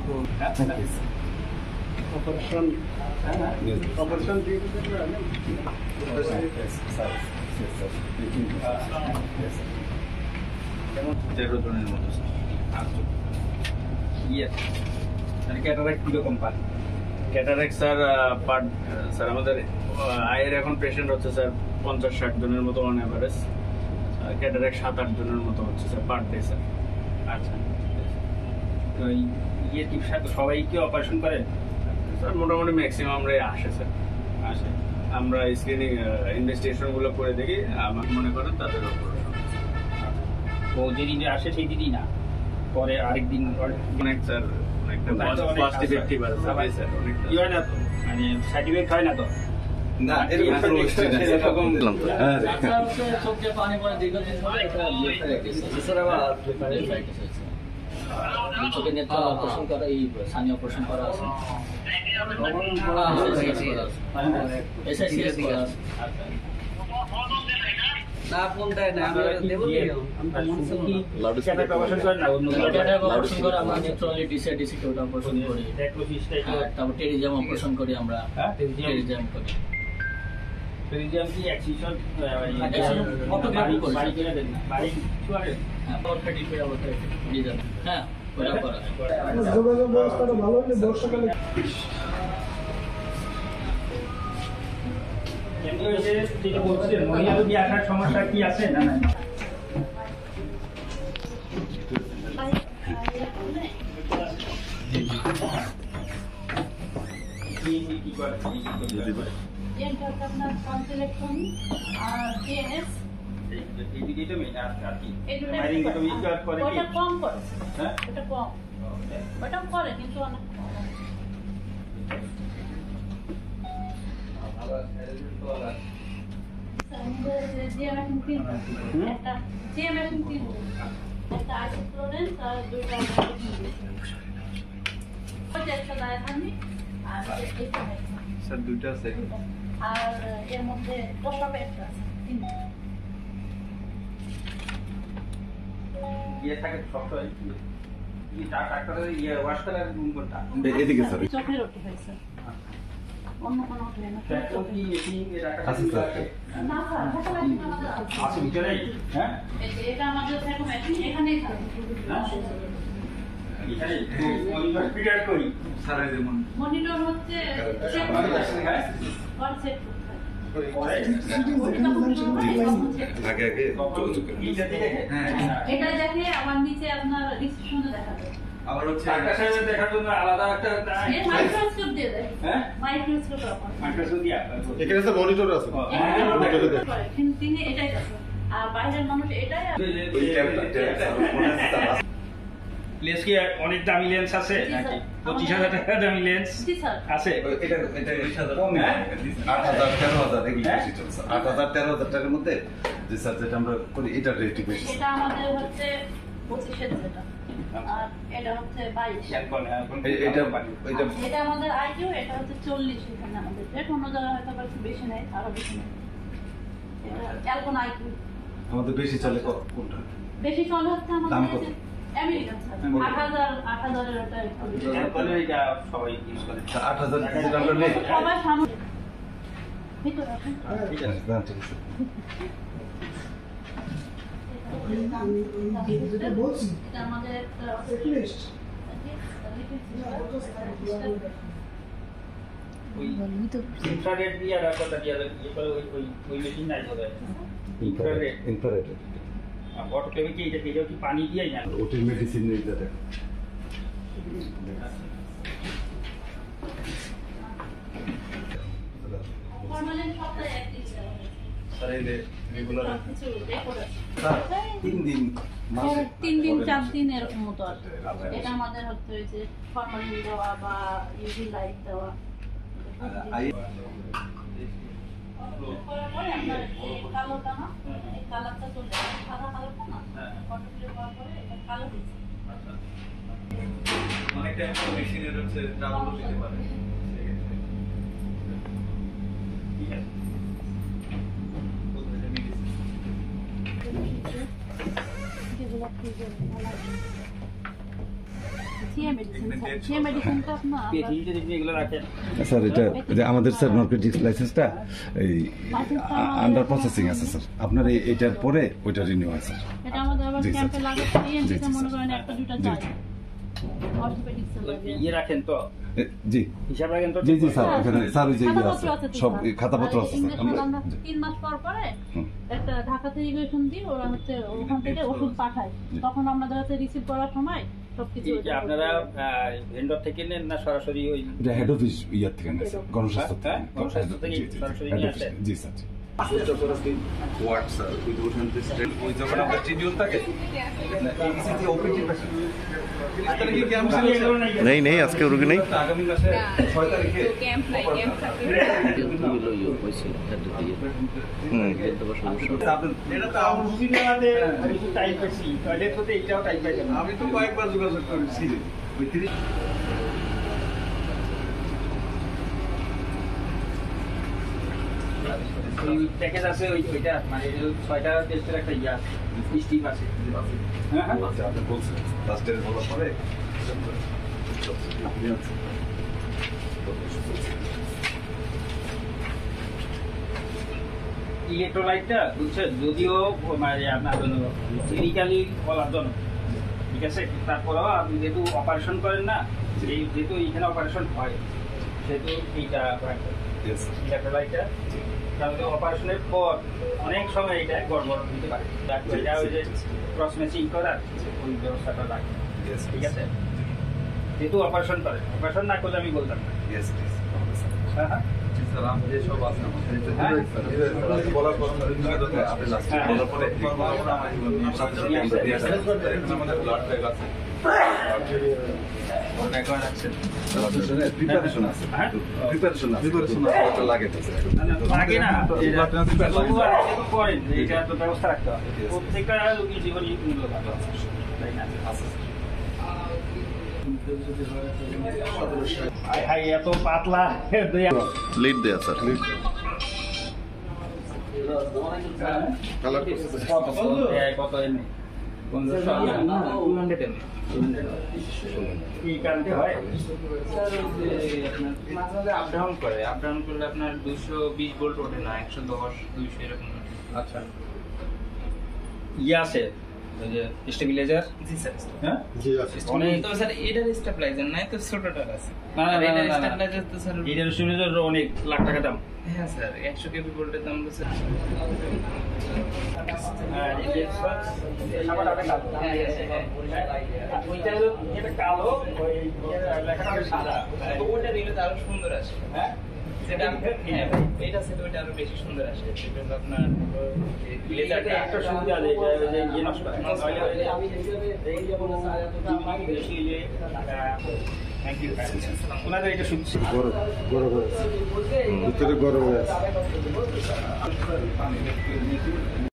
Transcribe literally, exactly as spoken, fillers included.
Operation operation দিয়ে যেমন তেরো জনের মতো ইয়ে ক্যাটারাক্ট কীরকম পান? ক্যাটারাক্ট স্যার পার স্যার আমাদের আয়ের এখন পেশেন্ট হচ্ছে স্যার পঞ্চাশ ষাট জনের মতো অন অ্যাভারেজ। ক্যাটারাক্ট সাত আট জনের মতো হচ্ছে স্যার পার ডে স্যার। আচ্ছা, তো ইয়ে কি সবাই কি অপারেশন করে? স্যার মোটামুটি ম্যাক্সিমামরাই আসে স্যার, আসে। আমরা স্ক্রিনিং ইনভেস্টিগেশনগুলো করে দেখি, আমার মনে করেন তাদের অপারেশন। ও যেদিন আসে সেই দিনই না, পরে আরেকদিন অনেক স্যার অনেকটা ফাস্ট ইফেক্টিভ আছে স্যার, অনেকটা কি হয় না তো, মানে সাইড ইফেক্ট হয় না তো? না, এরকম এরকম দিলাম তো। হ্যাঁ, চোখে পানি পড়ে দীর্ঘদিন ধরে একটা এছাড়া আবার ব্লেফারাইটিস হয়েছে। চোখে নেত্র অপারেশন করা, এই সানি অপারেশন করা আছে, এসআইসিএস করা আছে। না ফোন দেয় না, আমরা দেব কি অপারেশন করে না, অন্য অপারেশন করে আমরা নেত্রলি ডিসি ডিসি কে অপারেশন করি, তারপর টেরিজাম অপারেশন করি আমরা, টেরিজাম করি। টেরিজাম কি এক্সিশন কত বাড়ি করি, বাড়ি কিনে দেন, বাড়ি ছুয়ারে হ্যাঁ পরফে ডিপে অবস্থা টেরিজাম হ্যাঁ ওটা করা। যোগাযোগ ব্যবস্থাটা ভালো হলে বর্ষাকালে এমনি হয়েছে যেটা বলছেন মহিলা রোগী আসার সমস্যা কি আছে না না? কি কি করে আপনার কনসিলেকটমি আর টিএনএস এইদিকে তো মেন আর কি এটা মাইরিং তো মিট করে কি ওটা কম করে, হ্যাঁ এটা কম, ওটা করে কিন্তু অনেক জিএমএফ তিন একটা জিএমএফ তিন একটা আইসোক্লোরেন্স আর দুইটা ওটা একটা ডায়াথামি আর এটা স্যার দুইটা আছে আর এর মধ্যে প্রস্রাবে একটা আছে তিনটা। ইয়ে থাকে সবসময় কি ডাক্তারের ইয়ে ওয়াশ করার রুম কোনটা? এদিকে স্যার চোখের ওটি হয়েছে, অন্য কোনো ওটি না। তো কি এটি ডাক্তার আছে স্যার, না স্যার, ফটোগ্রাফি আমাদের আছে। আছে ভিতরেই, হ্যাঁ এই যে এটা আমাদের ফটো মেশিন এখানেই থাকে। হ্যাঁ এখানে তো মনিটর ফিটার করি স্যারের যেমন মনিটর হচ্ছে চেক হ্যাঁ অল চেক আগে আগে এইটা দেখে হ্যাঁ এটা দেখে আমার নিচে আপনার রিসেপশনে দেখা যায়। আবার হচ্ছে ডাক্তার সাহেব দেখার জন্য আলাদা একটা এর মাইক্রোস্কোপ দিয়ে দেয়, হ্যাঁ মাইক্রোস্কোপ আপনার মাইক্রোস্কোপ দিয়ে এখানে তো মনিটর আছে, কিন্তু তিনি এটাই দেখেন আর বাইরের মানুষ এটাই। ওই ক্যামেরাটা মনে আছে স্যার, লেন্স কি অনেক দামি লেন্স আছে নাকি? পঁচিশ হাজার টাকা দামি লেন্স জি স্যার আছে? এটা এটা কম আট হাজার তেরো হাজার এগুলো বেশি চলছে, আট হাজার তেরো হাজার টাকার মধ্যে যে স্যার যেটা আমরা করি এটা রেট বেশি। এটা আমাদের হচ্ছে পঁচিশের যেটা আর এটা হচ্ছে বাইশ। এটা এটা এটা আমাদের আইকিউ, এটা হচ্ছে চল্লিশ। এখানে আমাদের রেট অন্য জায়গায় হয়তো একটু বেশি নেয়, আরো বেশি নেয়। এটা অ্যালকন আইকিউ আমাদের বেশি চলে কোনটা? বেশি চলে হচ্ছে দাম আমাদের কত? আমেরিকান স্যার আট হাজার আট হাজারের ওটা একটু বেশি। এটা সবাই ইউজ করে। আট হাজার যেটা আমরা নেই সবার সামনে ভিতরে আসুন। ঠিক আছে না ঠিক আছে যেটা বলছি এটা আমাদের একটা লিস্ট ওই ইনফ্রারেড দিয়ে আর একটা দিয়ে ওই ওই ওই মেশিন নাই বলে ইনফ্রারেড ইনফ্রারেড অটোক্লেভে কি এটা এটা কি পানি দিয়েই না? ওটির মেডিসিন নেই যেটা ফরমালিন সপ্তাহে একদিন স্যার এই রেগুলার কিছু রেকর্ড আছে তিন দিন মাসে তিন দিন চার দিন এরকম মতো আর এটা আমাদের হচ্ছে ওই যে ফরমালিন দেওয়া বা ইউভি লাইট দেওয়া। আই কালোটা না এই কালারটা চলে যাবে, সাদা কালারটা না কন্ট্রোল করার পরে এটা কালো হয়েছে। অনেকটা মেশিনের হচ্ছে ডাবল দিতে পারে। ঠিক আছে যেগুলো সিএ মেডিসিন সিএ মেডিসিন তো আপনার পেটি যদি এগুলো রাখেন স্যার এটা যে আমাদের স্যার নার্কোটিক্স লাইসেন্সটা এই আন্ডার প্রসেসিং আছে স্যার আপনার এই এটার পরে ওইটা রিনিউ হয় স্যার এটা আমাদের আবার জি, স্যার। ক্যাম্পে লাগে জি, ইএনটিতে জি, মনে স্যার। করেন একটা দুটো জি, যায় জি। অর্থোপেডিক্স লাগে ইয়ে রাখেন তো এ, জি হিসাব রাখেন তো জি জি স্যার এখানে স্যার ওই যে ইয়ে খাতাপত্র আছে আছে তো, সব স্যার। খাতাপত্র আর আছে স্যার ইঞ্জেকশন আমরা আমরা জি। তিন মাস পর পরে হুম। একটা ঢাকাতে ইঞ্জেকশন দিই ওরা হচ্ছে ওখান থেকে ওষুধ পাঠায় জি। তখন আমাদের হাতে রিসিভ করার সময় সবকিছু কি আপনারা ভেন্ডর থেকে নেন না সরাসরি ওই এটা হেড অফিস ইয়ার থেকে না স্যার গণস্বাস্থ্য থেকে হ্যাঁ, গণস্বাস্থ্য থেকে জি, জি, জি, সরাসরি head নিয়ে office আসেন? থেকে। জি স্যার জি। What sir with ocean tested ওই যখন আপনার শিডিউল থাকে না ইসিজি ওপিডি পেশেন্ট তিরিশ তারিখে ক্যাম্প ছিল নেই নেই আজকে রুগী নেই আগামী মাসে ছয় তারিখে ক্যাম্প নাই ক্যাম্প থাকে হুম এটা তো আমার রুগী নেওয়াতে কিছু টাইপ পেয়েছি টয়লেট হতে এইটাও টাইপ পাইছেন আমি তো কয়েকবার যোগাযোগ করেছি ওই তিরিশ ওই প্যাকেজ আছে ওই ওইটা মানে এই যে ছয়টা টেস্টের একটা ইয়ে আছে স্টিপ আছে হ্যাঁ হ্যাঁ আচ্ছা আপনি বলছেন লাস্ট ডে বলার পরে ইলেকট্রোলাইটটা বুঝছেন যদিও মানে আপনার জন্য ক্লিনিক্যালি বলার জন্য ঠিক আছে তারপরেও আপনি যেহেতু অপারেশন করেন না এই যেহেতু এইখানে অপারেশন হয় সেহেতু এইটা ইয়েস ইলেকট্রোলাইটটা কারণ অপারেশনের পর অনেক সময় এটা গড়বড় দিতে পারে ডাক্তার এটা ওই যে ক্রস ম্যাচিং করার ওই ব্যবস্থাটা রাখে ইয়েস ঠিক আছে যেহেতু অপারেশন করে অপারেশন না করলে আমি বলতাম না ইয়েস প্লিজ হ্যাঁ হ্যাঁ স্যার আমি যে সব আছে আমাদের বলার পর আপনি লাস্ট বলার পরে সাথে সাথে আমরা দিয়ে আসি আমাদের ব্লাড ব্যাগ আছে এখন রাখছেন প্রিপারেশন আছে হ্যাঁ? প্রিপারেশন আছে প্রিপারেশন আছে লাগে তো লাগে না ব্লাড ট্রান্সফার লাগে তবুও আর যেহেতু করেন যে এটা তো ব্যবস্থা রাখতে হবে প্রত্যেকটা রোগীর জীবনই মূল্যবান তাই না হাই হাই এত পাতলা লিড দেয়া স্যার কালার কত এমনি কি কারণে হয় মাঝে মাঝে আপ ডাউন করে আপ ডাউন করলে আপনার দুশো বিশ ভোল্ট ওঠে না একশো দশ দুইশো এরকম ওঠে। আচ্ছা ইয়ে আছে ওই যে স্টেবিলাইজার জি স্যার হ্যাঁ জি আছে অনেক তবে স্যার এটার স্টেবিলাইজার নাই তো ছোটটার আছে না, না, আর না, এটার না, না, না। স্টেবিলাইজার তো স্যার এটার স্টেবিলাইজার অনেক লাখ টাকা দাম হ্যাঁ স্যার একশো কেবি ভোল্টের দাম তো স্যার হ্যাঁ এই যে সাবাটা হবে কালো হ্যাঁ আর ওইটা হলো এটা কালো ওই লেখাটা হবে সাদা তো ওটা দিলে তো আরো সুন্দর আসে হ্যাঁ সেটা হ্যাঁ এটা সেটা ওইটা আরো বেশি সুন্দর আসে সেটা হলো আপনার লেজারটা একটা সুবিধা আছে এটা যে ইয়ে নষ্ট হয় না তাহলে আমি বেশি যে থ্যাংক ইউ ওনাদের এটা শুনছি গরম গরম হয়ে আছে ভিতরে গরম হয়ে আছে